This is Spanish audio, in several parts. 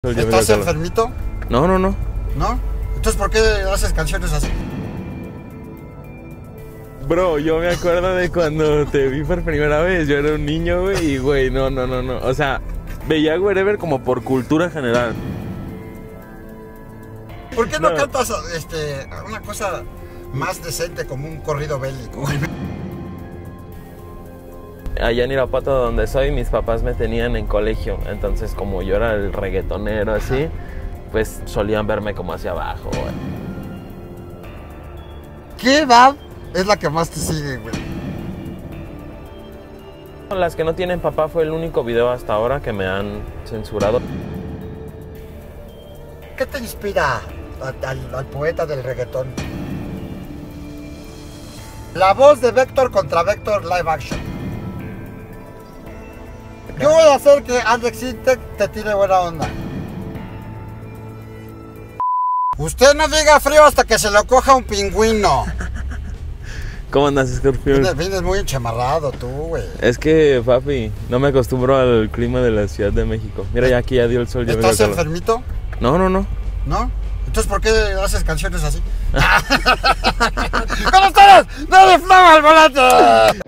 ¿Estás enfermito? No. ¿No? Entonces, ¿por qué haces canciones así? Bro, yo me acuerdo de cuando te vi por primera vez. Yo era un niño, güey, y güey, no. O sea, veía Wherever como por cultura general. ¿Por qué no cantas una cosa más decente como un corrido bélico? Allá en Irapuato, donde soy, mis papás me tenían en colegio. Entonces, como yo era el reggaetonero así, pues solían verme como hacia abajo, güey. ¿Qué edad es la que más te sigue, güey? Las que no tienen papá fue el único video hasta ahora que me han censurado. ¿Qué te inspira al poeta del reggaetón? La voz de Vector contra Vector live action. Yo voy a hacer que Alex Intec te tire buena onda. Usted no diga frío hasta que se lo coja un pingüino. ¿Cómo andas, Scorpion? Vienes muy enchamarrado tú, güey. Es que, papi, no me acostumbro al clima de la Ciudad de México. Mira, ya aquí ya dio el sol. ¿Estás enfermito? No. ¿No? Entonces, ¿por qué haces canciones así? ¿Cómo estás? ¡Dale flama al volante!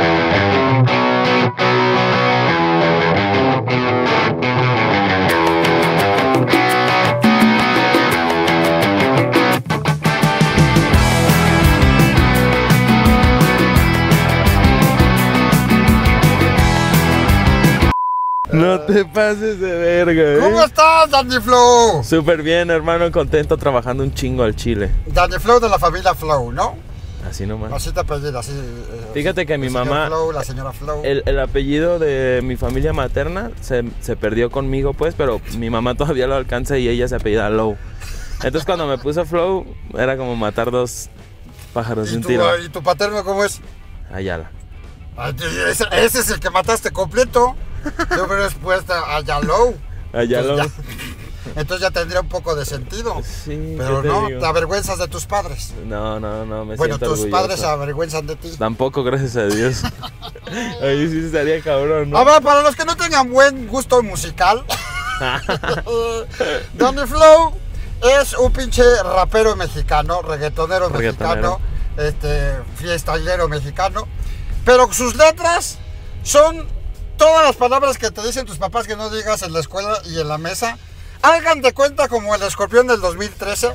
No te pases de verga, ¿eh? ¿Cómo estás, Danny Flow? Súper bien, hermano, contento, trabajando un chingo al chile. Danny Flow de la familia Flow, ¿no? Así nomás. Así te apellidas, así. Fíjate que mi mamá, Flow, la señora Flow. El apellido de mi familia materna se perdió conmigo, pues, pero mi mamá todavía lo alcanza y ella se apellida Low. Entonces, cuando me puse Flow, era como matar dos pájaros de un tiro. ¿Y tu paterno cómo es? Ayala. Ese es el que mataste completo. Yo me he puesto a Yalow. Entonces ya tendría un poco de sentido. Sí, pero no, te avergüenzas de tus padres. No, me bueno, siento tus orgulloso. Padres se avergüenzan de ti. Tampoco, gracias a Dios. Ahí sí estaría cabrón, ¿no? A ver, para los que no tengan buen gusto musical, Danny Flow es un pinche rapero mexicano, reggaetonero mexicano, fiestalero mexicano, pero sus letras son todas las palabras que te dicen tus papás que no digas en la escuela y en la mesa. Hagan de cuenta como el escorpión del 2013.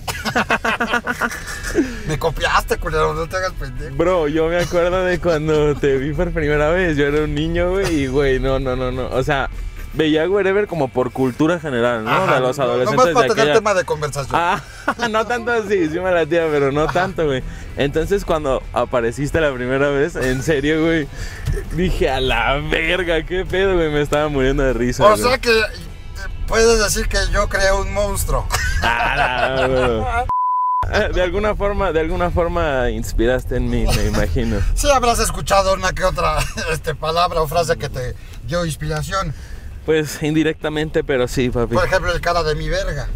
Me copiaste, culero, no te hagas pendejo. Bro, yo me acuerdo de cuando te vi por primera vez. Yo era un niño, güey, y güey, no. O sea, veía Wherever como por cultura general, ¿no? Ajá, de los adolescentes. No más para tener tema de conversación. No tanto así, sí me la tía, pero no tanto, güey. Entonces, cuando apareciste la primera vez, en serio, güey, dije, a la verga, qué pedo, güey, me estaba muriendo de risa. O sea que puedes decir que yo creé un monstruo. De alguna forma inspiraste en mí, me imagino. Sí habrás escuchado una que otra palabra o frase que te dio inspiración. Pues indirectamente, pero sí, papi. Por ejemplo, el cara de mi verga.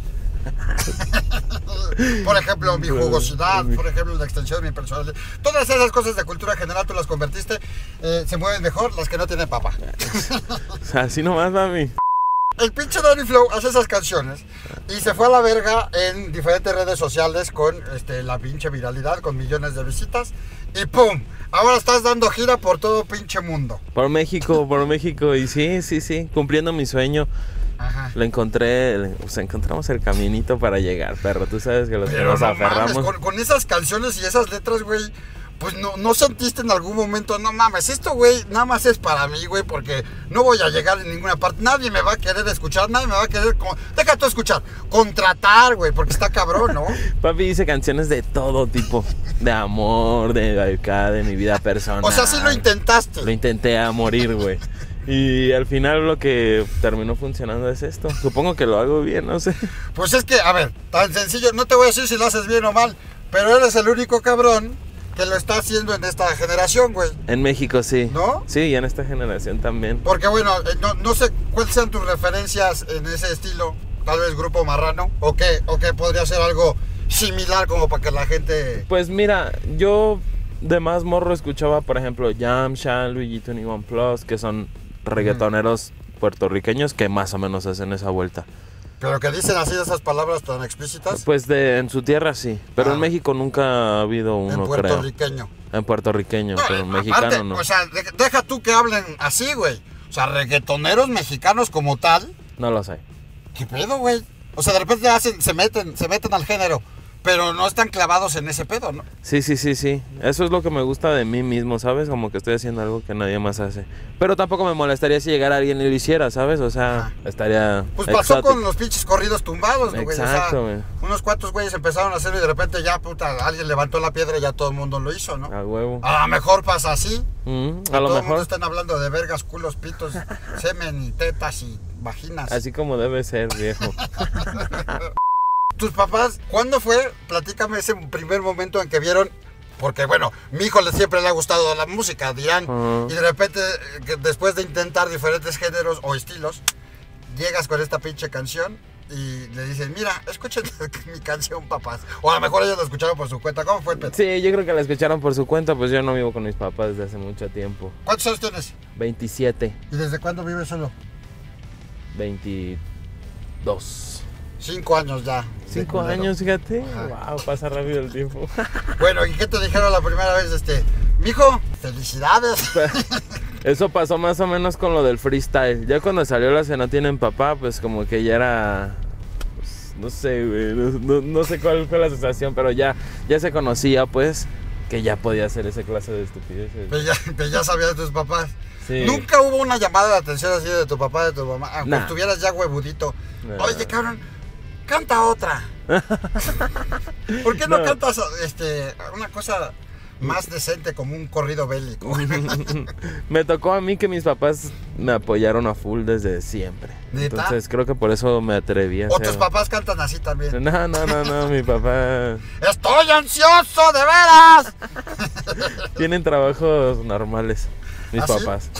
Por ejemplo, mi jugosidad, por ejemplo, la extensión de mi personalidad. Todas esas cosas de cultura general tú las convertiste, se mueven mejor las que no tienen papá. Así nomás, mami. El pinche Danny Flow hace esas canciones y se fue a la verga en diferentes redes sociales con la pinche viralidad, con millones de visitas y ¡pum! Ahora estás dando gira por todo pinche mundo. Por México y sí, cumpliendo mi sueño. Ajá. Encontramos el caminito para llegar, perro. Tú sabes que los que nos aferramos. Mames, con esas canciones y esas letras, güey, pues no sentiste en algún momento, no mames, esto, güey, nada más es para mí, güey, porque no voy a llegar en ninguna parte. Nadie me va a querer escuchar, nadie me va a querer, deja tú escuchar, contratar, güey, porque está cabrón, ¿no? Papi hice canciones de todo tipo, de amor, de mi vida personal. O sea, sí lo intentaste. Lo intenté a morir, güey. Y al final lo que terminó funcionando es esto. Supongo que lo hago bien, no sé. Pues es que, a ver, tan sencillo, no te voy a decir si lo haces bien o mal, pero eres el único cabrón que lo está haciendo en esta generación, güey. En México sí. ¿No? Sí, y en esta generación también. Porque bueno, no sé cuáles sean tus referencias en ese estilo. Tal vez Grupo Marrano. O que podría ser algo similar como para que la gente... Pues mira, yo de más morro escuchaba, por ejemplo, Yamcha, Luigi 21 Plus, que son reggaetoneros puertorriqueños que más o menos hacen esa vuelta. ¿Pero que dicen así esas palabras tan explícitas? Pues en su tierra sí, pero en México nunca ha habido uno, en puertorriqueño. En puertorriqueño, no, pero en mexicano aparte, no. O sea, deja tú que hablen así, güey. O sea, reggaetoneros mexicanos como tal. No lo sé. ¿Qué pedo, güey? O sea, de repente se meten al género, pero no están clavados en ese pedo, ¿no? Sí. Eso es lo que me gusta de mí mismo, ¿sabes? Como que estoy haciendo algo que nadie más hace. Pero tampoco me molestaría si llegara alguien y lo hiciera, ¿sabes? O sea, estaría pues pasó exótico. con los pinches corridos tumbados, güey. Exacto, güey. O sea, unos cuantos güeyes empezaron a hacerlo y de repente ya, puta, alguien levantó la piedra y ya todo el mundo lo hizo, ¿no? A huevo. A lo mejor pasa así. A lo todo el mundo mejor. están hablando de vergas, culos, pitos, semen y tetas y vaginas. Así como debe ser, viejo. ¿Tus papás, cuándo fue? Platícame ese primer momento en que vieron, porque bueno, mi hijo siempre le ha gustado la música, dirán, y de repente, después de intentar diferentes géneros o estilos, llegas con esta pinche canción y le dicen, mira, escuchen mi canción, papás. O a lo mejor ellos la escucharon por su cuenta. ¿Cómo fue, Pedro? Sí, yo creo que la escucharon por su cuenta, pues yo no vivo con mis papás desde hace mucho tiempo. ¿Cuántos años tienes? 27. ¿Y desde cuándo vives solo? 22. 5 años ya. 5 años, fíjate. Ajá. Wow, pasa rápido el tiempo. Bueno, ¿y qué te dijeron la primera vez? Mijo, felicidades. Eso pasó más o menos con lo del freestyle. Ya cuando salió la Se No Tienen Papá, pues como que ya era... Pues, no sé, güey. No sé cuál fue la sensación, pero ya se conocía, pues, que ya podía hacer esa clase de estupideces. Pues ya sabías de tus papás. Sí. Nunca hubo una llamada de atención así de tu papá, de tu mamá, aunque Nah. estuvieras ya huevudito. Oye, cabrón, canta otra. ¿Por qué no cantas una cosa más decente como un corrido bélico? Me tocó a mí que mis papás me apoyaron a full desde siempre. ¿Neta? Entonces creo que por eso me atreví a ¿O hacer. tus papás cantan así también? No, mi papá... ¡Estoy ansioso, de veras! Tienen trabajos normales, mis ¿Ah, sí? papás.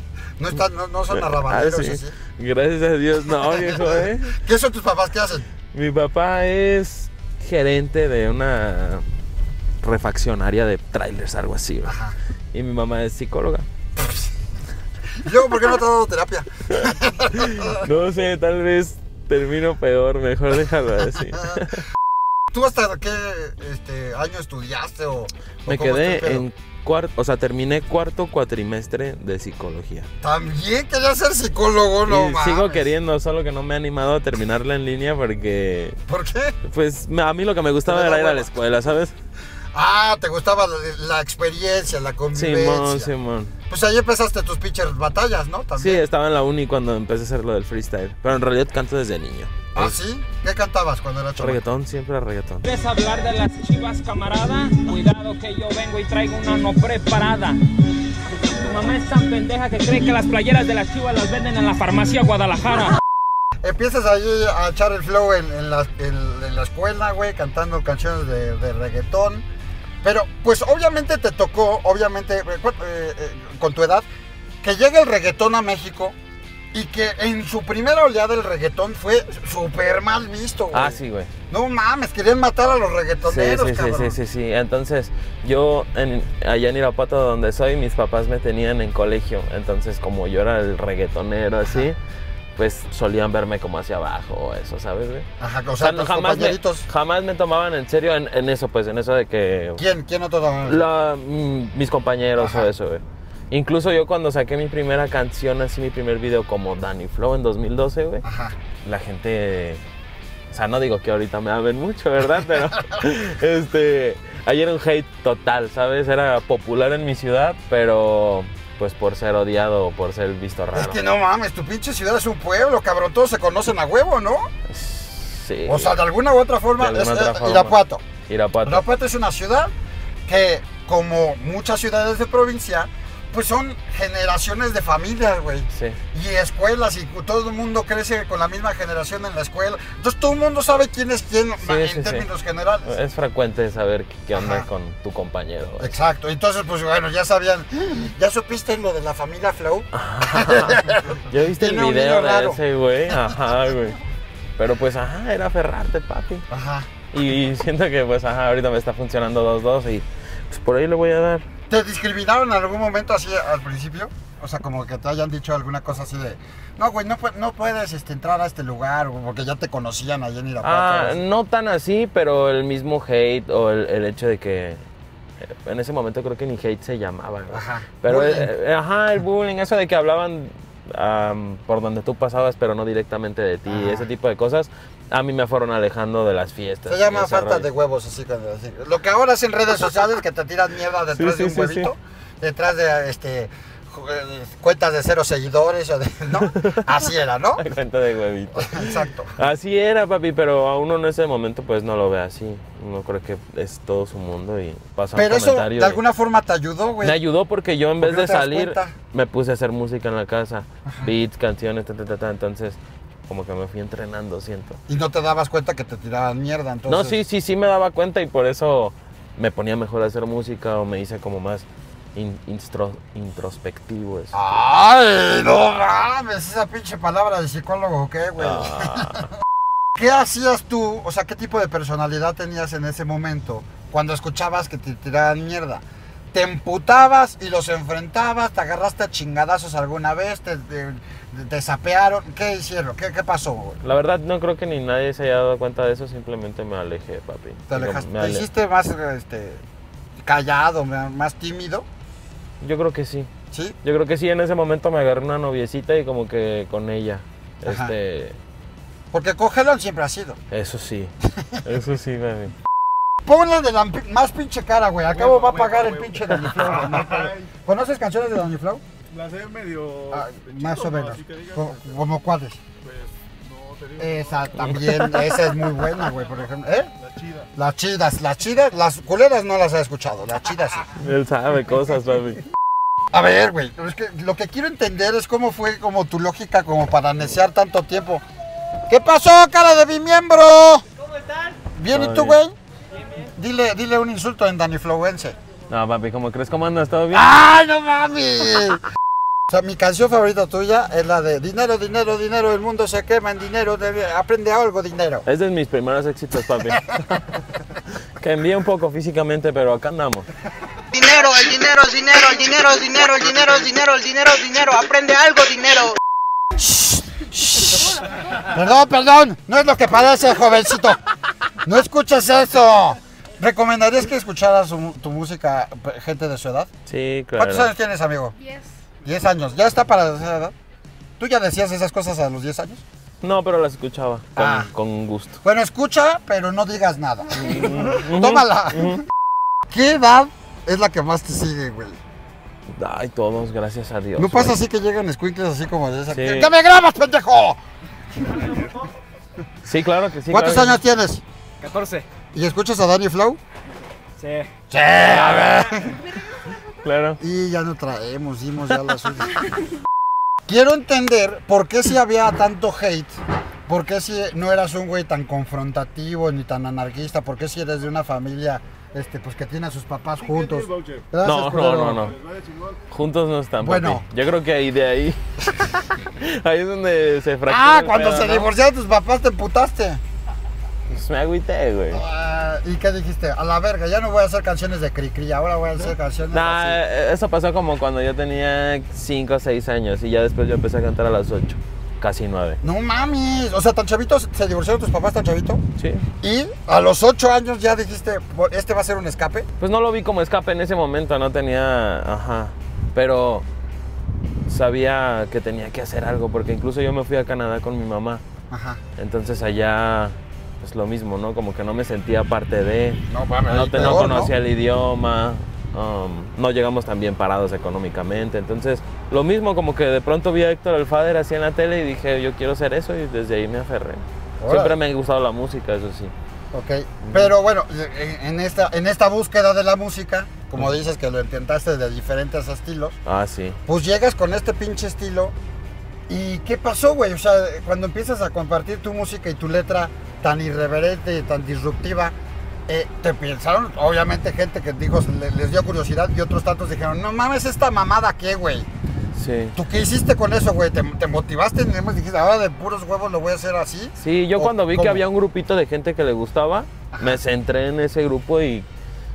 No son arrabaneros, sí. así. Gracias a Dios, no, viejo, ¿eh? ¿Qué son tus papás? ¿Qué hacen? Mi papá es gerente de una refaccionaria de trailers, algo así, ¿no? Ajá. Y mi mamá es psicóloga. ¿Y luego por qué no te ha dado terapia? No sé, tal vez termino peor, mejor déjalo así. ¿Tú hasta qué año estudiaste Me quedé en cuarto, o sea, terminé cuarto cuatrimestre de psicología. También quería ser psicólogo, no mames. Sigo queriendo, solo que no me he animado a terminarla en línea porque... ¿Por qué? Pues a mí lo que me gustaba era ir a la escuela, ¿sabes? Ah, te gustaba la experiencia, la convivencia. Simón. Pues ahí empezaste tus pinches batallas, ¿no? También. Sí, estaba en la uni cuando empecé a hacer lo del freestyle. Pero en realidad canto desde niño. ¿Ah, sí? ¿Qué cantabas cuando eras chaval? Reggaetón, siempre reggaetón. ¿Quieres hablar de las Chivas, camarada? Cuidado que yo vengo y traigo una no preparada. Tu mamá es tan pendeja que cree que las playeras de las Chivas las venden en la farmacia Guadalajara. Empiezas ahí a echar el flow en la escuela, güey, cantando canciones de reggaetón. Pero, pues, obviamente te tocó, con tu edad, que llegue el reggaetón a México y que en su primera oleada el reggaetón fue súper mal visto, güey. Ah, sí, güey. No mames, querían matar a los reggaetoneros, cabrón. Sí. Entonces, yo allá en Irapuato, donde soy, mis papás me tenían en colegio. Entonces, como yo era el reggaetonero, así... pues solían verme como hacia abajo o eso, ¿sabes, güey? Ajá, o sea, tus compañeritos... jamás me tomaban en serio en eso, pues, en eso de que... ¿Quién no te tomaba? Mis compañeros. Ajá. O eso, güey. Incluso yo cuando saqué mi primera canción, así mi primer video como Danny Flow en 2012, güey. Ajá. La gente... O sea, no digo que ahorita me amen mucho, ¿verdad? Pero, ahí era un hate total, ¿sabes? Era popular en mi ciudad, pero... pues por ser odiado o por ser visto raro. Es que no mames, tu pinche ciudad es un pueblo, cabrón. Todos se conocen a huevo, ¿no? Sí. O sea, de alguna u otra forma, Irapuato. Irapuato es una ciudad que, como muchas ciudades de provincia, pues son generaciones de familias, güey. Sí. Y escuelas, y todo el mundo crece con la misma generación en la escuela. Entonces todo el mundo sabe quién es quién en términos generales. Es frecuente saber qué onda con tu compañero, güey. Exacto. Entonces, pues bueno, ya sabían. ¿Ya supiste lo de la familia Flow? ¿Ya viste el video de ese, güey? Ajá, güey. Pero pues, era aferrarte, papi. Ajá. Y siento que, pues, ahorita me está funcionando 2-2 y pues por ahí le voy a dar. ¿Te discriminaron en algún momento así al principio? O sea, como que te hayan dicho alguna cosa así de, no, güey, no puedes entrar a este lugar, porque ya te conocían allá en Irapuato. No tan así, pero el mismo hate o el hecho de que en ese momento creo que ni hate se llamaba, ¿no? Ajá. Pero el bullying, eso de que hablaban por donde tú pasabas, pero no directamente de ti, ese tipo de cosas, a mí me fueron alejando de las fiestas. Se llama falta de huevos, así. Lo que ahora es en redes sociales, que te tiras mierda detrás de un huevito, detrás de cuentas de 0 seguidores, ¿no? Así era, ¿no? Cuenta de huevito. Exacto. Así era, papi, pero a uno en ese momento pues no lo ve así. Uno cree que es todo su mundo y pasa un comentario. Pero eso de alguna forma te ayudó, güey. Me ayudó porque yo en vez de salir cuenta? me puse a hacer música en la casa, beats, canciones, entonces como que me fui entrenando, siento. Y no te dabas cuenta que te tiraban mierda, entonces. No, sí me daba cuenta y por eso me ponía mejor a hacer música o me hice como más introspectivo eso. ¡Ay, no mames! Esa pinche palabra de psicólogo, ¿o qué, güey? ¿Qué hacías tú? O sea, ¿qué tipo de personalidad tenías en ese momento cuando escuchabas que te tiraban mierda? ¿Te emputabas y los enfrentabas? ¿Te agarraste a chingadazos alguna vez? ¿Te sapearon? ¿Qué hicieron? ¿Qué pasó, güey? La verdad no creo que ni nadie se haya dado cuenta de eso, simplemente me alejé, papi. ¿Te alejaste? ¿Te hiciste más callado, más tímido? Yo creo que sí. ¿Sí? Yo creo que sí, en ese momento me agarré una noviecita y como que con ella, Porque Cogelón siempre ha sido. Eso sí, baby. Ponle de la más pinche cara, güey. Al cabo va a pagar el pinche Danny Flow. ¿No? ¿Conoces canciones de Danny Flow? Las sé medio... más o menos. ¿Como cuáles? Pues, no te digo. Esa también, esa es muy buena, güey, por ejemplo. La chida. Las chidas, las culeras no las he escuchado, las chidas sí. Él sabe cosas, papi. A ver, güey, es que lo que quiero entender es cómo fue como tu lógica como para neciar tanto tiempo. ¿Qué pasó, cara de mi miembro? ¿Cómo están? ¿Bien y tú, güey? Dile un insulto en daniflowense. No, papi, ¿cómo crees? ¿Cómo andas? ¿Todo bien? ¡Ay, no mames! O sea, mi canción favorita tuya es la de dinero, dinero, dinero, el mundo se quema en dinero, aprende algo, dinero. Es de mis primeros éxitos, papi. Que envié un poco físicamente, pero acá andamos. Dinero, el dinero, el dinero, el dinero, el dinero, el dinero, el dinero, el dinero, el dinero, aprende algo, dinero. Perdón, no es lo que parece, jovencito. No escuches eso. ¿Recomendarías que escucharas tu música gente de su edad? Sí, claro. ¿Cuántos años tienes, amigo? 10. 10 años. ¿Ya está para esa edad? ¿Tú ya decías esas cosas a los 10 años? No, pero las escuchaba con gusto. Bueno, escucha, pero no digas nada. Tómala. ¿Qué edad es la que más te sigue, güey? Ay, todos, gracias a Dios. ¿No pasa así que llegan escuincles así como de esa? Sí. ¿Qué me grabas, pendejo? Sí, claro que sí. ¿Cuántos claro. años tienes? 14. ¿Y escuchas a Danny Flow? Sí. Sí, a ver. Claro. Y ya no traemos, dimos ya la suya. Quiero entender por qué si había tanto hate, por qué si no eras un güey tan confrontativo ni tan anarquista, por qué si eres de una familia pues que tiene a sus papás juntos. Gracias, No. culero. Juntos no están, Bueno. papi. Yo creo que ahí de ahí. Ahí es donde se fractura. Cuando se divorciaron tus papás te emputaste. Pues me agüité, güey. ¿Y qué dijiste? A la verga, ya no voy a hacer canciones de cri-cri, ahora voy a hacer canciones así. Eso pasó como cuando yo tenía 5 o 6 años y ya después yo empecé a cantar a las 8, casi 9. No mames, o sea, tan chavitos, ¿se divorciaron tus papás tan chavito? Sí. Y a los 8 años ya dijiste, ¿este va a ser un escape? Pues no lo vi como escape en ese momento, no tenía... Pero sabía que tenía que hacer algo porque incluso yo me fui a Canadá con mi mamá. Ajá. Entonces allá... pues lo mismo, ¿no? Como que no me sentía parte de... No mames, No conocía el idioma, no llegamos tan bien parados económicamente. Entonces, lo mismo, como que de pronto vi a Héctor el Father así en la tele y dije, yo quiero hacer eso, y desde ahí me aferré. Siempre me ha gustado la música, eso sí. Ok, pero bueno, en esta búsqueda de la música, como dices que lo intentaste de diferentes estilos, Sí. pues llegas con este pinche estilo. ¿Y qué pasó, güey? O sea, cuando empiezas a compartir tu música y tu letra tan irreverente y tan disruptiva, te pensaron, obviamente, gente que dijo, les dio curiosidad, y otros tantos dijeron, no mames, esta mamada, ¿qué, güey? Sí. ¿Tú qué hiciste con eso, güey? ¿Te motivaste? Dijiste, ahora de puros huevos lo voy a hacer así. Sí, yo cuando vi ¿cómo? que había un grupito de gente que le gustaba, me centré en ese grupo y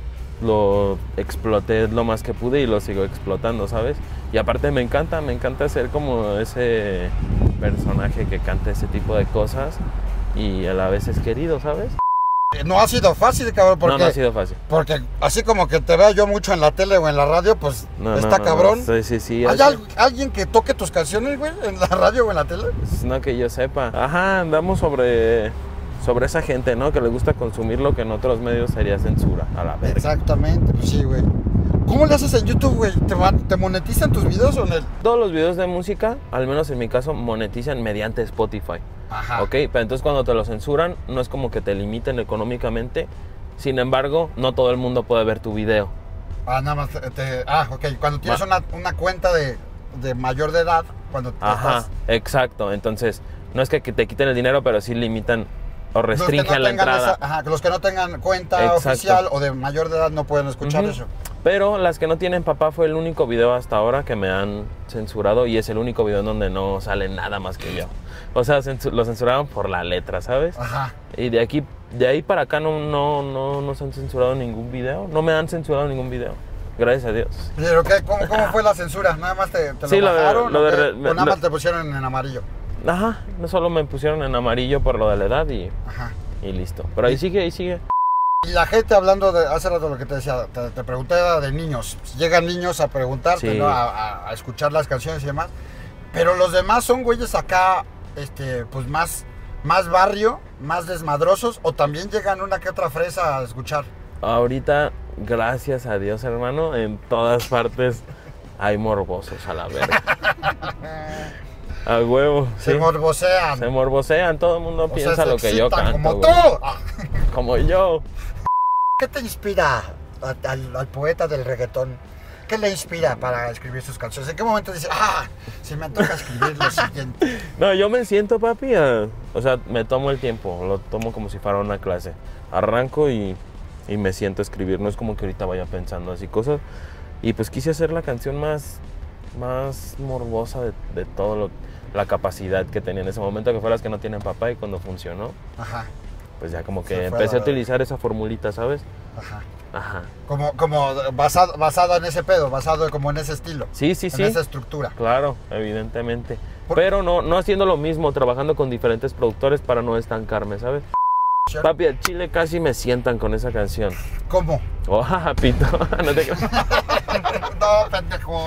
lo exploté lo más que pude y lo sigo explotando, ¿sabes? Y aparte me encanta ser como ese personaje que canta ese tipo de cosas y a la vez es querido, ¿sabes? No ha sido fácil, cabrón, porque... No ha sido fácil. Porque así como que te vea yo mucho en la tele o en la radio, pues está cabrón. Sí. ¿Hay alguien que toque tus canciones, güey, en la radio o en la tele? No que yo sepa. Ajá, andamos sobre esa gente, ¿no? Que le gusta consumir lo que en otros medios sería censura, a la verga. Exactamente, pues sí, güey. ¿Cómo le haces en YouTube, güey? ¿Te monetizan tus videos o en el...? Todos los videos de música, al menos en mi caso, monetizan mediante Spotify. Ajá. Ok, pero entonces cuando te lo censuran, no es como que te limiten económicamente. Sin embargo, no todo el mundo puede ver tu video. Nada más ok. Cuando tienes una cuenta de mayor de edad, cuando Ajá, exacto. Entonces, no es que te quiten el dinero, pero sí limitan o restringen la entrada. Los que no tengan cuenta oficial o de mayor de edad no pueden escuchar eso. Pero las que no tienen papá fue el único video hasta ahora que me han censurado y es el único video en donde no sale nada más que yo. O sea, lo censuraron por la letra, ¿sabes? Ajá. Y de ahí para acá no se han censurado ningún video. No me han censurado ningún video. Gracias a Dios. ¿Pero cómo fue la censura? ¿Nada más te lo bajaron o nada más te pusieron en amarillo? Ajá, no solo me pusieron en amarillo por lo de la edad y listo. Pero ahí sigue. Y la gente hablando de, hace rato lo que te decía, te pregunté de niños. Llegan niños a preguntarte, ¿no? A escuchar las canciones y demás. Pero los demás son güeyes acá, pues más barrio, más desmadrosos, o también llegan una que otra fresa a escuchar. Ahorita, gracias a Dios, hermano, en todas partes hay morbosos a la verga. A huevo. Se morbosean. Se morbosean, todo el mundo piensa lo que yo canto. Como tú. Como yo. ¿Qué te inspira al poeta del reggaetón? ¿Qué le inspira para escribir sus canciones? ¿En qué momento dice, si me toca escribir lo siguiente? No, yo me siento, papi, o sea, me tomo el tiempo, lo tomo como si fuera una clase. Arranco y me siento a escribir, no es como que ahorita vaya pensando así cosas. Y pues quise hacer la canción más morbosa de todo la capacidad que tenía en ese momento, que fue las que no tienen papá, y cuando funcionó, pues ya como que empecé a utilizar esa formulita, ¿sabes? Ajá. Como basado en ese pedo, basado como en ese estilo. Sí. En esa estructura. Claro, evidentemente. Pero no haciendo lo mismo, trabajando con diferentes productores para no estancarme, ¿sabes? Papi, al chile casi me sientan con esa canción. ¿Cómo? Pito, no te creas. No, pendejo.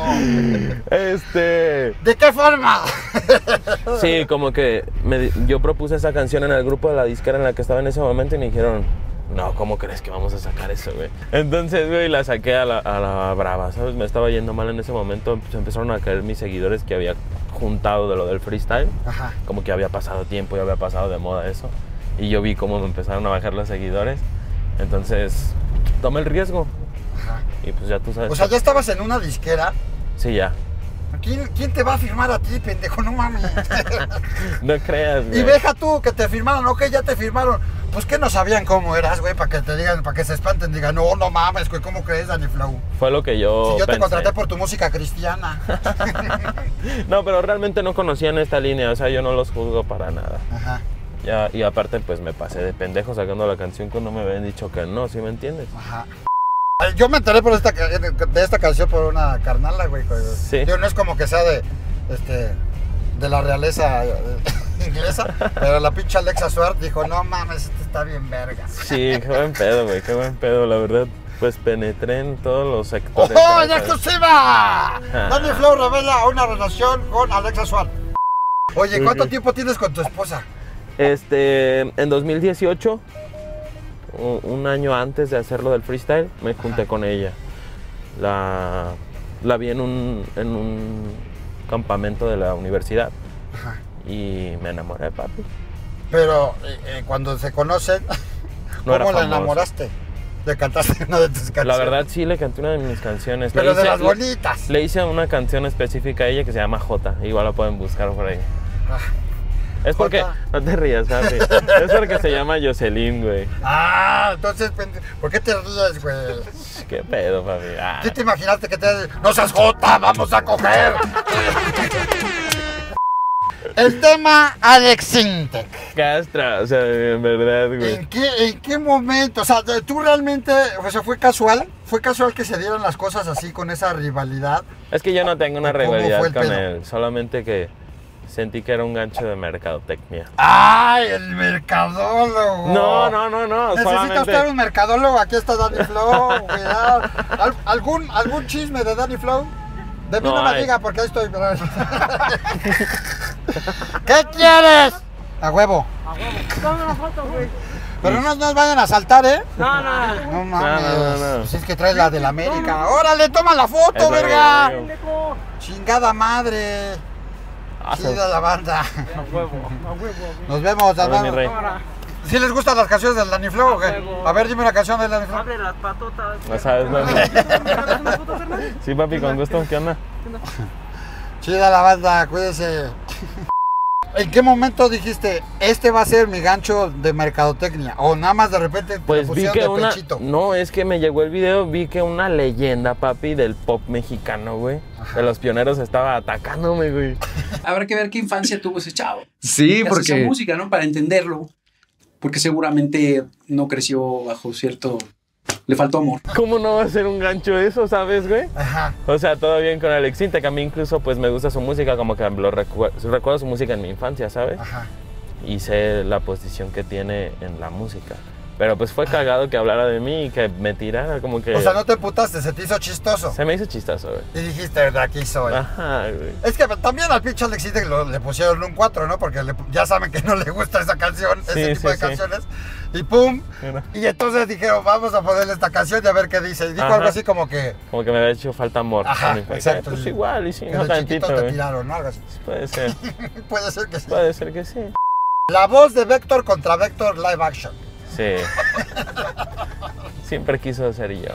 ¿De qué forma? Sí, como que yo propuse esa canción en el grupo de la disquera en la que estaba en ese momento y me dijeron, no, ¿cómo crees que vamos a sacar eso, güey? Entonces, güey, la saqué a la brava, ¿sabes? Me estaba yendo mal en ese momento, pues empezaron a caer mis seguidores que había juntado de lo del freestyle. Como que había pasado tiempo y había pasado de moda eso. Y yo vi cómo me empezaron a bajar los seguidores. Entonces, tomé el riesgo. Y pues ya tú sabes. O sea, ¿ya estabas en una disquera? Sí, ya. ¿Quién te va a firmar a ti, pendejo? No mames. No creas, güey. Y deja tú que te firmaron, ok, ya te firmaron. Pues que no sabían cómo eras, güey, para que te digan, para que se espanten, digan, no mames, güey, ¿cómo crees, Danny Flow? Fue lo que yo Si yo pensé. te contraté por tu música cristiana. No, pero realmente no conocían esta línea, o sea, yo no los juzgo para nada. Y aparte, pues me pasé de pendejo sacando la canción cuando me habían dicho que no, ¿sí me entiendes? Yo me enteré de esta canción por una carnala, güey. Sí. Yo no es como que sea de la realeza inglesa, pero la pinche Alexa Suart dijo, no mames, esto está bien verga. Sí, qué buen pedo, güey, qué buen pedo, la verdad. Pues penetré en todos los sectores. ¡Oh, en exclusiva! Danny Flow revela una relación con Alexa Suart. Oye, ¿cuánto tiempo tienes con tu esposa? En 2018, un año antes de hacerlo del freestyle, me junté con ella. La vi en un campamento de la universidad y me enamoré, papi. Pero cuando se conocen, ¿cómo la enamoraste? ¿Le cantaste una de tus canciones? La verdad sí, le canté una de mis canciones. Pero de las bonitas. Le hice una canción específica a ella que se llama J. Igual la pueden buscar por ahí. Es porque, no te rías, papi. Es porque se llama Jocelyn, güey. Entonces, ¿por qué te ríes, güey? Qué pedo, papi. ¿Qué te imaginaste que te... ¡No seas jota, vamos a coger! El tema Alex Sintek. Castra, o sea, en verdad, güey. ¿En qué momento? O sea, tú realmente, o sea, ¿fue casual? ¿Fue casual que se dieran las cosas así con esa rivalidad? Es que yo no tengo una ¿Cómo fue rivalidad el con pedo? él, solamente que sentí que era un gancho de mercadotecnia. ¡Ay, el mercadólogo! No, Necesita solamente... usted un mercadólogo, aquí está Danny Flow, cuidado. ¿Algún chisme de Danny Flow? De mí no me hay. diga porque ahí estoy. ¿Qué quieres? A huevo. Toma una foto, güey. Pero no nos vayan a saltar, ¿eh? No. No mames. No. Pues es que traes la de la América. ¡Órale, toma la foto, Eso, verga! güey. Pendejo. Chingada madre. Ah, Chida la banda. A huevo. Nos vemos, Dale, mi hermano. rey. Ahora, ¿Sí les gustan las canciones del Danny Flow o qué? A ver, dime una canción del Danny Flow. abre las patotas. No sabes, papi. ¿Tomas unas fotos, Hernán? Sí, papi, con gusto. ¿Qué onda? Chida la banda, cuídense. ¿En qué momento dijiste, este va a ser mi gancho de mercadotecnia? O nada más de repente te Pues vi pusieron que de una... pechito. No, es que me llegó el video, vi que una leyenda, papi, del pop mexicano, güey. De los pioneros estaba atacándome, güey. Habrá que ver qué infancia tuvo ese chavo. Sí, Que hace esa porque música, ¿no? Para entenderlo. Porque seguramente no creció bajo cierto... Le faltó amor. ¿Cómo no va a ser un gancho eso, sabes, güey? Ajá. O sea, todo bien con Alex Sintek, a mí incluso pues me gusta su música, como que recuerdo su música en mi infancia, ¿sabes? Ajá. Y sé la posición que tiene en la música. Pero pues fue cagado que hablara de mí y que me tirara, como que... O sea, no te putaste, se te hizo chistoso. Se me hizo chistoso, güey. Y dijiste, de aquí soy. Ajá, güey. Es que también al pinche Alex Sintek le pusieron un 4, ¿no? Porque ya saben que no le gusta esa canción, ese tipo de canciones. Y pum. Mira. Y entonces dijeron, vamos a ponerle esta canción y a ver qué dice. Y dijo Ajá. algo así como que... Como que me había hecho falta amor. Ajá, a mi país. exacto. Pues igual, y sí, que no de chiquito tantito, te güey. tiraron, ¿no? Algo así. Puede ser, Puede ser que sí. puede ser que sí. La voz de Vector contra Vector live action. Sí. Siempre quiso ser yo.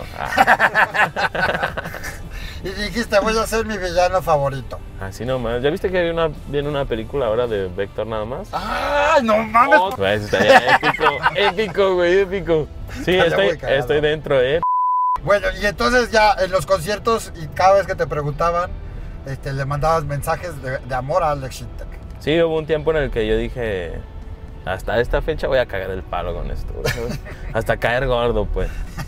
Ah, Y dijiste, voy a ser mi villano favorito. así nomás. ¿Ya viste que viene una película ahora de Vector nada más? ¡Ay, no mames! Oh, pues, estaría épico, épico, güey, épico. Sí, Estaría muy cagado. estoy dentro, Bueno, y entonces ya en los conciertos y cada vez que te preguntaban, le mandabas mensajes de amor a Alex Sintek. Sí, hubo un tiempo en el que yo dije, hasta esta fecha voy a cagar el palo con esto, güey, ¿sabes? Hasta caer gordo, pues.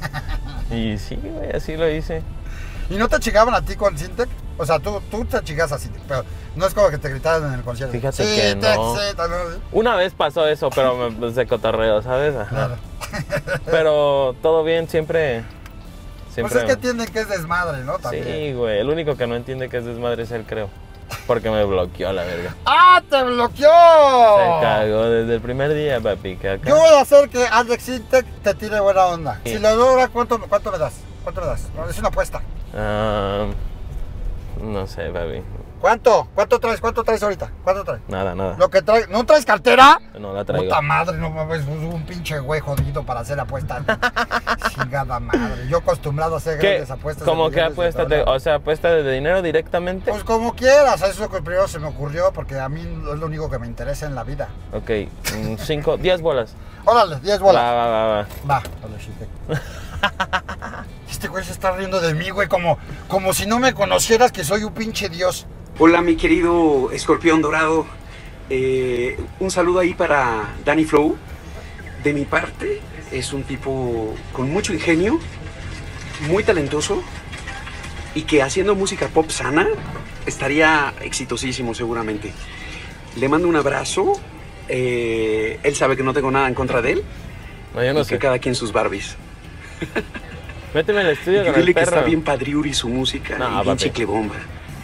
Y sí, güey, así lo hice. ¿Y no te chingaban a ti con Sintek? O sea, tú te chingas a Sintek, pero no es como que te gritaran en el concierto. Fíjate que no. Una vez pasó eso, pero de cotorreo, ¿sabes? Ajá. Claro. Pero todo bien, siempre... Pues es que entienden que es desmadre, ¿no? También. Sí, güey, el único que no entiende que es desmadre es él, creo. Porque me bloqueó la verga. ¡Ah, te bloqueó! Se cagó desde el primer día, papi. Que acá... Yo voy a hacer que Alex Sintek te tire buena onda. Sí. Si lo logra, ¿cuánto me das? ¿Cuánto me das? No, es una apuesta. No sé, papi. ¿Cuánto? ¿Cuánto traes ahorita? ¿Cuánto traes? Nada. Lo que traes, ¿no traes cartera? No la traigo. Puta madre, no mames, un pinche güey jodido para hacer apuestas. Chingada madre. Yo acostumbrado a hacer ¿Qué? grandes apuestas. ¿Cómo de que millones de apuesta? dólares. O sea, apuesta de dinero directamente. Pues como quieras, eso es lo que primero se me ocurrió, porque a mí es lo único que me interesa en la vida. Ok, 10 bolas. Órale, 10 bolas. Va. Va, Alex Sintek. Este güey se está riendo de mí, güey, como si no me conocieras que soy un pinche dios. Hola, mi querido escorpión dorado. Un saludo ahí para Danny Flow. De mi parte, es un tipo con mucho ingenio, muy talentoso y que haciendo música pop sana estaría exitosísimo seguramente. Le mando un abrazo. Él sabe que no tengo nada en contra de él. No, yo no y sé. que cada quien sus Barbies. Méteme al estudio Y con dile el que perro. está bien padriuri su música No, y bien papi. chicle bomba.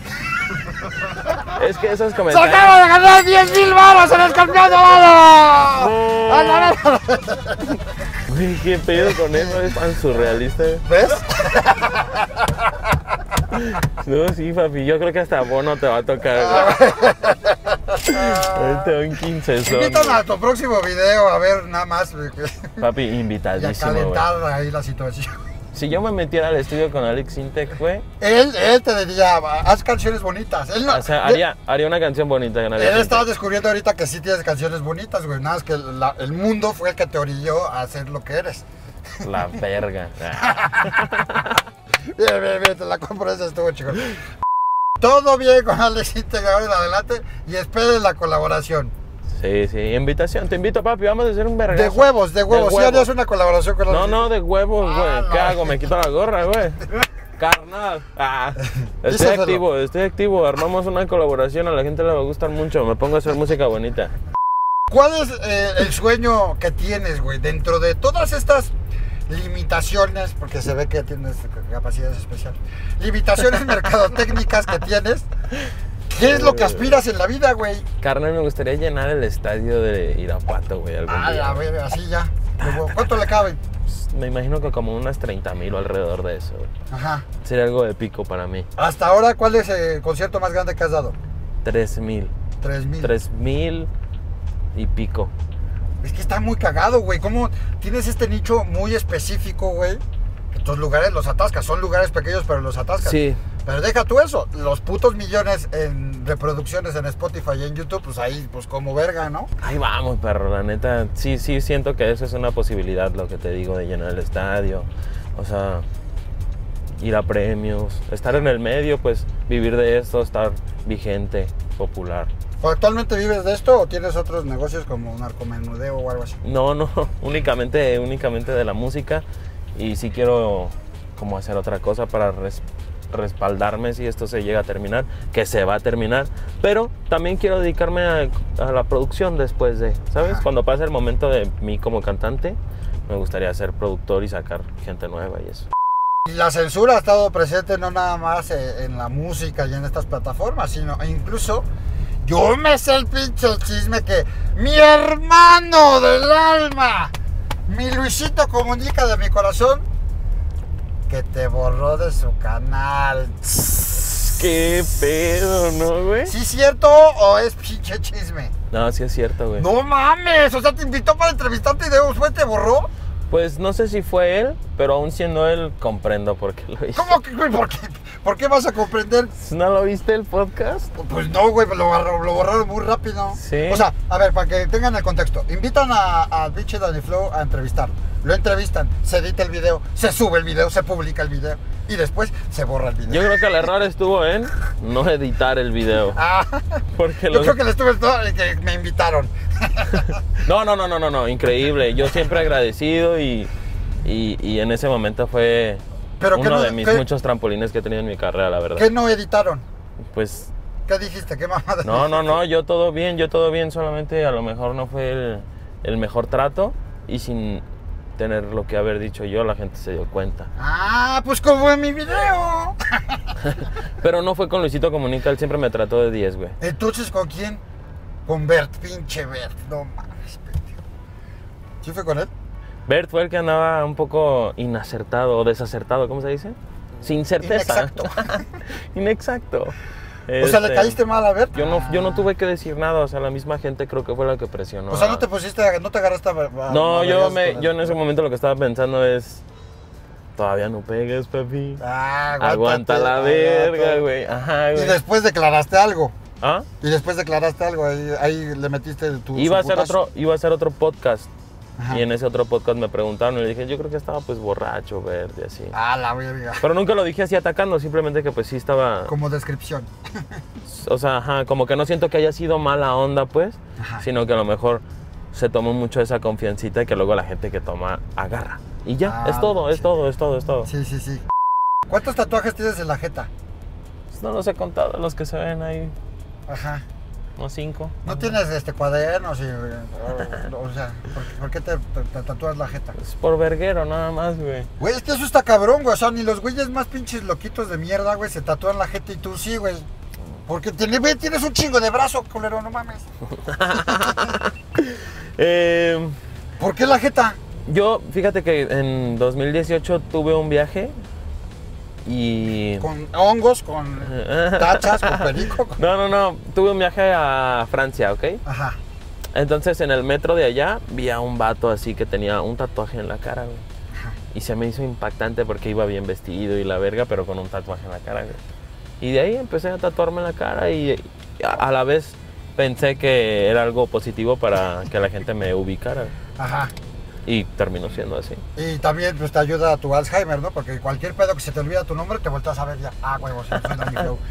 Es que esos ¡Se comentarios... acaba de ganar 10,000 baros en el campeón dorado! ¡A la verga! Güey, qué pedo con eso, es tan surrealista. ¿Ves? No, sí, papi, yo creo que hasta Bono te va a tocar. Ahorita un 15 son. Invítame a tu próximo video a ver nada más Papi, y a invitadísimo, güey. calentar ahí la situación. Si yo me metiera al estudio con Alex Sintek, güey, Él te diría, haz canciones bonitas. Él no, o sea, haría una canción bonita con Alex él Sintek. estaba descubriendo ahorita que sí tienes canciones bonitas, güey. Nada más que el mundo fue el que te orilló a hacer lo que eres. La verga. Bien, te la compro, esa estuvo chico. Todo bien con Alex Integrador en adelante y esperen la colaboración. Sí, invitación. Te invito, papi, vamos a hacer un vergazo. De huevos. ¿Sí harías una colaboración con Alex? No, de huevos, güey. Ah, ¿Qué no. hago? Me quito la gorra, güey. Carnal. Estoy activo. Armamos una colaboración, a la gente le va a gustar mucho. Me pongo a hacer música bonita. ¿Cuál es el sueño que tienes, güey? Dentro de todas estas limitaciones, porque se ve que tienes capacidades especiales, limitaciones mercadotécnicas que tienes, ¿qué es lo que aspiras en la vida, güey? Carnal, me gustaría llenar el estadio de Irapuato, güey, algún día. A ver, así ya. ¿Cuánto le caben? Me imagino que como unas 30,000 o alrededor de eso, güey. Ajá. Sería algo épico para mí. Hasta ahora, ¿cuál es el concierto más grande que has dado? 3,000. 3,000. 3,000 y pico. Es que está muy cagado, güey. ¿Cómo tienes este nicho muy específico, güey? Que tus lugares los atascas. Son lugares pequeños, pero los atascas. Sí. Pero deja tú eso. Los putos millones en reproducciones en Spotify y en YouTube, pues ahí, pues como verga, ¿no? Ahí vamos, perro, la neta. Sí, siento que eso es una posibilidad, lo que te digo, de llenar el estadio. O sea, ir a premios, estar en el medio, pues vivir de esto, estar vigente, popular. ¿Actualmente vives de esto o tienes otros negocios como narcomenudeo o algo así? No, únicamente de la música, y sí quiero como hacer otra cosa para respaldarme si esto se llega a terminar, que se va a terminar, pero también quiero dedicarme a la producción después de, ¿sabes? Ajá. Cuando pase el momento de mí como cantante, me gustaría ser productor y sacar gente nueva y eso. Y la censura ha estado presente no nada más en la música y en estas plataformas, sino incluso yo me sé el pinche chisme que mi hermano del alma, mi Luisito Comunica de mi corazón, que te borró de su canal. ¿Qué pedo, no, güey? ¿Sí es cierto o es pinche chisme? No, sí es cierto, güey. No mames, o sea, te invitó para entrevistarte y después te borró. Pues no sé si fue él, pero aún siendo él, comprendo por qué lo hizo. ¿Cómo que, güey? ¿Por qué vas a comprender? ¿No lo viste el podcast? Pues no, güey, lo borraron muy rápido. Sí. O sea, a ver, para que tengan el contexto. Invitan a pinche Danny Flow a entrevistarlo. Lo entrevistan, se edita el video, se sube el video, se publica el video y después se borra el video. Yo creo que el error estuvo en no editar el video. Ah, Porque yo creo que le estuve todo que me invitaron. No, increíble. Yo siempre agradecido y en ese momento fue Pero uno de mis muchos trampolines que he tenido en mi carrera, la verdad. ¿Qué no editaron? Pues ¿Qué dijiste? ¿Qué mamada? no, yo todo bien, solamente a lo mejor no fue el mejor trato y sin tener lo que haber dicho yo, la gente se dio cuenta. Ah, pues como en mi video. Pero no fue con Luisito Comunica, él siempre me trató de 10, güey. Entonces, ¿con quién? Con Bert, pinche Bert. No mames, pendejo. ¿Sí fue con él? Bert fue el que andaba un poco inacertado o desacertado, ¿cómo se dice? Sin certeza. Inexacto. Inexacto. O sea, ¿le caíste mal a Bert? Yo no tuve que decir nada, o sea, la misma gente creo que fue la que presionó. O sea, no te agarraste a... No, yo en ese momento lo que estaba pensando es... Todavía no pegues, papi. Ah, Aguanta la verga, güey. Ajá, güey. Y después declaraste algo. ¿Ah? Y después declaraste algo, ahí le metiste tu... Iba a putazo. hacer otro podcast. Ajá. Y en ese otro podcast me preguntaron y le dije, yo creo que estaba pues borracho, verde, así. Ah, la verga. Pero nunca lo dije así atacando, simplemente que pues sí estaba... Como descripción. O sea, ajá, como que no siento que haya sido mala onda, pues, Ajá. sino que a lo mejor se tomó mucho esa confiancita que luego la gente que toma agarra. Y ya, Ah, es todo. Sí, sí, sí. ¿Cuántos tatuajes tienes en la jeta? Pues no los he contado, los que se ven ahí, Ajá. unos 5. ¿No tienes cuadernos? O sea, ¿por qué te tatúas la jeta? Es por verguero, nada más, güey. Güey, es que eso está cabrón, güey. O sea, ni los güeyes más pinches loquitos de mierda, güey, se tatúan la jeta y tú sí, güey. Porque tienes un chingo de brazo, culero, no mames. ¿Por qué la jeta? Yo, fíjate que en 2018 tuve un viaje y... Con hongos, con tachas, con perico. No, tuve un viaje a Francia, ¿ok? Ajá. Entonces en el metro de allá vi a un vato así que tenía un tatuaje en la cara, güey. Y se me hizo impactante porque iba bien vestido y la verga, pero con un tatuaje en la cara, güey. Y de ahí empecé a tatuarme la cara y a la vez pensé que era algo positivo para que la gente me ubicara. Ajá. Y terminó siendo así. Y también pues, te ayuda a tu Alzheimer, ¿no? Porque cualquier pedo que se te olvida tu nombre, te volteas a ver ya. Ah, huevos, sí, soy Danny Flow.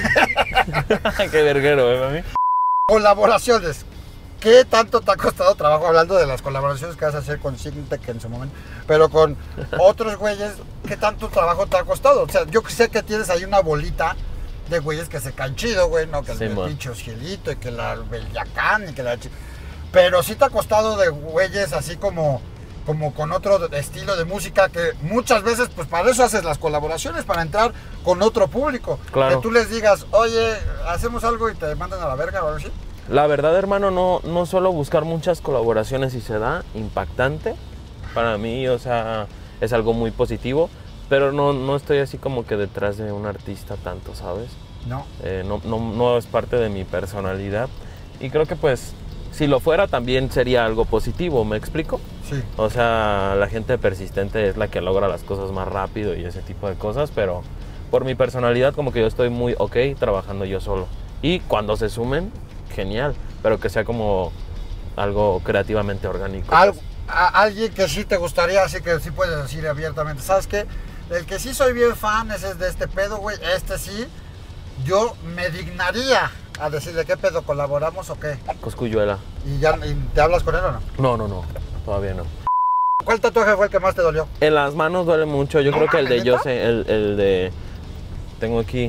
Qué verguero, mami. Colaboraciones. ¿Qué tanto te ha costado trabajo, hablando de las colaboraciones que vas a hacer con Signtech en su momento, pero con otros güeyes, qué tanto trabajo te ha costado? O sea, yo sé que tienes ahí una bolita de güeyes que se caen chido, güey, ¿no? Que el pinche Ocielito y que la Bellacán y que la... Pero sí te ha costado de güeyes así como con otro estilo de música que muchas veces, pues para eso haces las colaboraciones, para entrar con otro público. Claro. Que tú les digas, oye, hacemos algo y te mandan a la verga o algo así. La verdad, hermano, no suelo buscar muchas colaboraciones y se da impactante. Para mí, o sea, es algo muy positivo, pero no estoy así como que detrás de un artista tanto, ¿sabes? No. No es parte de mi personalidad. Y creo que pues, si lo fuera también sería algo positivo, ¿me explico? Sí. O sea, la gente persistente es la que logra las cosas más rápido y ese tipo de cosas, pero por mi personalidad como que yo estoy muy ok trabajando yo solo. Y cuando se sumen, genial, pero que sea como algo creativamente orgánico. Alguien que sí te gustaría, así que sí puedes decir abiertamente, ¿sabes qué? El que sí soy bien fan es de este pedo, güey, este sí, yo me dignaría a decirle qué pedo, ¿colaboramos o qué? Cosculluela. ¿Y te hablas con él o no? No, todavía no. ¿Cuál tatuaje fue el que más te dolió? En las manos duele mucho, yo creo que el de ¿neta? Jose, el de... Tengo aquí,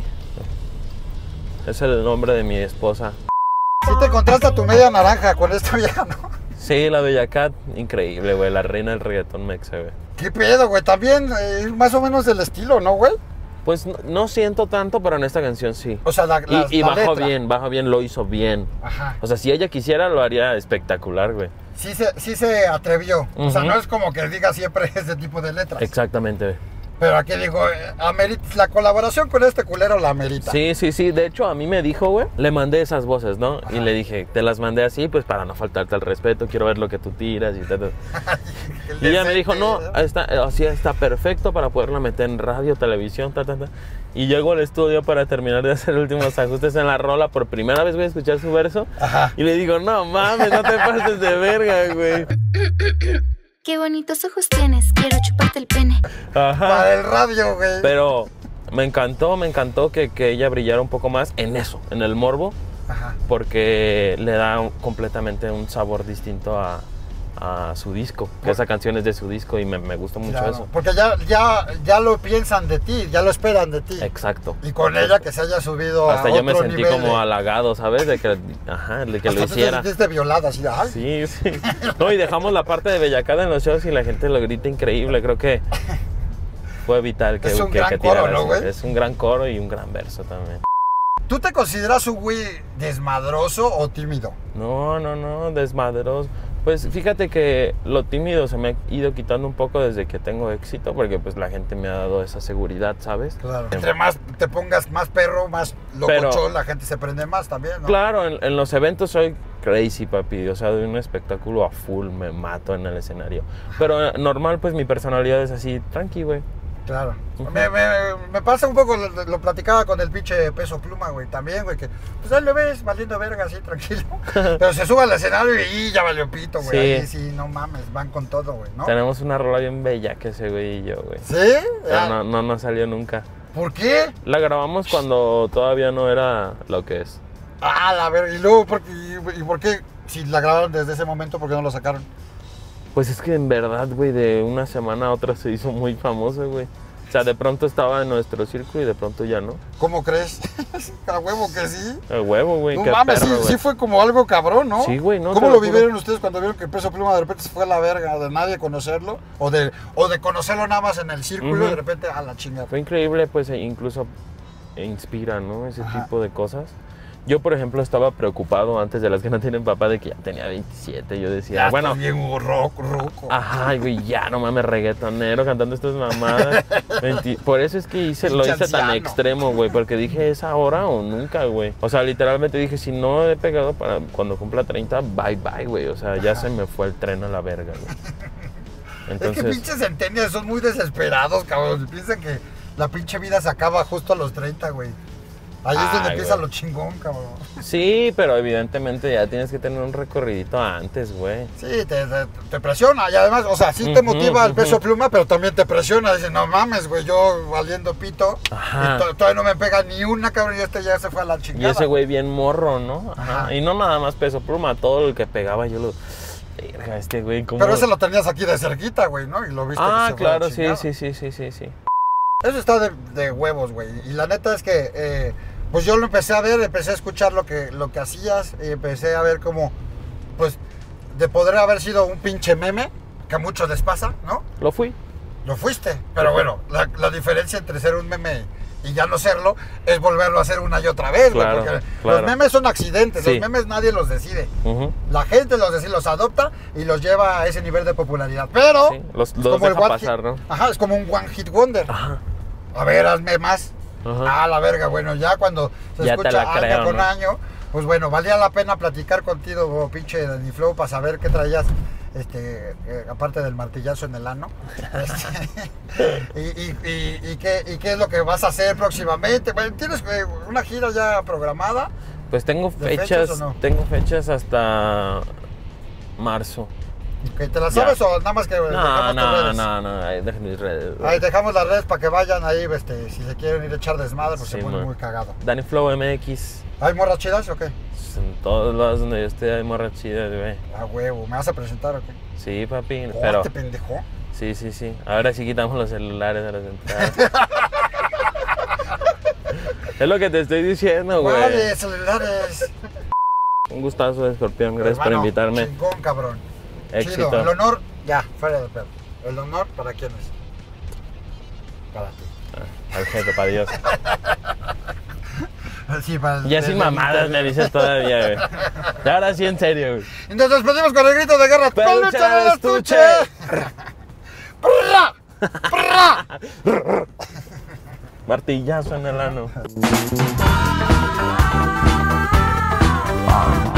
es el nombre de mi esposa. Sí te encontraste a tu media naranja con esta vieja, ¿no? Sí, la Bella Cat, increíble, güey, la reina del reggaetón mexa, güey. ¿Qué pedo, güey? También más o menos del estilo, ¿no, güey? Pues no siento tanto, pero en esta canción sí. O sea, la bajó letra. bien, lo hizo bien. Ajá. O sea, si ella quisiera, lo haría espectacular, güey. Sí se atrevió. O sea, no es como que diga siempre ese tipo de letras. Exactamente, güey. Pero aquí digo, la colaboración con este culero la amerita. Sí. De hecho, a mí me dijo, güey, le mandé esas voces, ¿no? Ajá. Y le dije, te las mandé así, pues para no faltarte al respeto, quiero ver lo que tú tiras y tal. Y ella me dijo, no, así está perfecto para poderla meter en radio, televisión, Y llego al estudio para terminar de hacer últimos ajustes en la rola. Por primera vez voy a escuchar su verso. Ajá. Y le digo, no mames, no te pases de verga, güey. Qué bonitos ojos tienes, quiero chuparte el pene. Ajá. Para el radio, güey. Pero me encantó que ella brillara un poco más en eso, en el morbo. Ajá. Porque le da completamente un sabor distinto a su disco. Que esa canción es de su disco y me gusta mucho eso. Porque ya lo piensan de ti, ya lo esperan de ti. Exacto. Y con ella que se haya subido hasta a yo otro me sentí nivel como halagado, ¿sabes? De que lo hiciera. Te sentiste violada, así de, ay. Sí. No, y dejamos la parte de Bellacada en los shows y la gente lo grita increíble. Creo que fue vital que es un gran tirara coro, ¿no, eso. güey? Es un gran coro y un gran verso también. ¿Tú te consideras un güey desmadroso o tímido? No, desmadroso. Pues fíjate que lo tímido se me ha ido quitando un poco desde que tengo éxito, porque pues la gente me ha dado esa seguridad, ¿sabes? Claro. Entre más te pongas más perro, más locochón, la gente se prende más también, ¿no? Claro, en los eventos soy crazy, papi. O sea, doy un espectáculo a full, me mato en el escenario. Pero normal, pues mi personalidad es así, tranqui, güey. Claro. Me pasa un poco, lo platicaba con el pinche Peso Pluma, güey, también, güey, que pues ahí lo ves valiendo verga así, tranquilo. Pero se sube al escenario y ya valió pito, güey. Sí. Ahí sí, no mames, van con todo, güey, ¿no? Tenemos una rola bien bella que ese güey y yo, güey. ¿Sí? Pero no salió nunca. ¿Por qué? La grabamos cuando todavía no era lo que es. Ah, la verga. Y luego, ¿por qué? Si la grabaron desde ese momento, ¿por qué no lo sacaron? Pues es que en verdad, güey, de una semana a otra se hizo muy famoso, güey. O sea, de pronto estaba en nuestro círculo y de pronto ya no. ¿Cómo crees? A huevo que sí. A huevo, güey. No qué mames, perro, sí fue como algo cabrón, ¿no? Sí, güey, no. ¿Cómo te lo juro. vivieron ustedes cuando vieron que Peso Pluma de repente se fue a la verga, de nadie conocerlo? O de conocerlo nada más en el círculo y de repente a la chingada. Fue increíble, pues incluso inspira, ¿no? Ese tipo de cosas. Yo, por ejemplo, estaba preocupado antes de las que no tienen papá de que ya tenía 27. Yo decía, Ya bueno. bien ruco. Ajá, güey, ya no mames, reggaetonero cantando estas mamadas. Por eso es que lo hice tan extremo, güey, porque dije, ¿es ahora o nunca, güey? O sea, literalmente dije, si no he pegado para cuando cumpla 30, bye, güey. O sea, ya se me fue el tren a la verga, güey. Entonces, es que pinches centenias son muy desesperados, cabrón. Piensan que la pinche vida se acaba justo a los 30, güey. Ahí es donde Ay, empieza güey. lo chingón, cabrón. Sí, pero evidentemente ya tienes que tener un recorridito antes, güey. Sí, te presiona. Y además, o sea, sí te motiva el peso pluma, pero también te presiona. Dices, no mames, güey, yo valiendo pito. Ajá. Y todavía no me pega ni una, cabrón, y este ya se fue a la chingada. Y ese güey bien morro, ¿no? Ajá. Ajá. Y no nada más peso pluma, todo el que pegaba yo lo... Verga, este güey, ¿cómo? Pero ese lo tenías aquí de cerquita, güey, ¿no? Y lo viste que Ah, se fue a la claro, sí, chingada. sí. Eso está de huevos, güey. Y la neta es que, pues yo lo empecé a ver, empecé a escuchar lo que hacías, y empecé a ver como, pues, de poder haber sido un pinche meme, que a muchos les pasa, ¿no? Lo fui. Lo fuiste. Pero bueno, la diferencia entre ser un meme y ya no serlo es volverlo a hacer una y otra vez, güey. Claro, Porque claro. los memes son accidentes, Sí. los memes nadie los decide. Ujú. La gente los decide, los adopta y los lleva a ese nivel de popularidad. Pero Sí, los es deja el one pasar, hit- ¿no? Ajá, es como un one hit wonder. Ajá. A ver, hazme más. Ajá. Ah, la verga, bueno, ya cuando se Ya te escucha la año creo, con ¿no? año, pues bueno, valía la pena platicar contigo, pinche Danny Flow, para saber qué traías, aparte del martillazo en el ano. Y qué es lo que vas a hacer próximamente. Bueno, ¿tienes una gira ya programada? Pues tengo ¿De fechas fechas, o no? tengo fechas hasta marzo. ¿Que te la Ya. sabes o nada más que dejamos tus redes? No, ahí dejen mis redes. Ahí dejamos las redes para que vayan ahí, si se quieren ir a echar desmadre, pues Sí, se pone man. muy cagado. Danny Flow MX. ¿Hay morras chidas o qué? En todos lados donde yo esté hay morras chidas, güey. Ah, huevo, ¿me vas a presentar o qué? Sí, papi, Oh, pero... ¿te pendejo? Sí. Ahora sí quitamos los celulares de las entradas. Es lo que te estoy diciendo, güey. Vale, celulares. Un gustazo, Escorpión. Gracias Hermano, por invitarme. Chingón, cabrón. Éxito. Chido. El honor, ya, fuera de pedo. El honor, ¿para quién es? Para ti. Al jefe, para Dios. Sí, para Ya sin mamadas me dices todavía, güey. Y ahora sí, en serio, güey. Y nos despedimos con el grito de guerra. ¡Peluche ¡Peluche del estuche! ¡Prrra! ¡Prrra! Martillazo en el ano.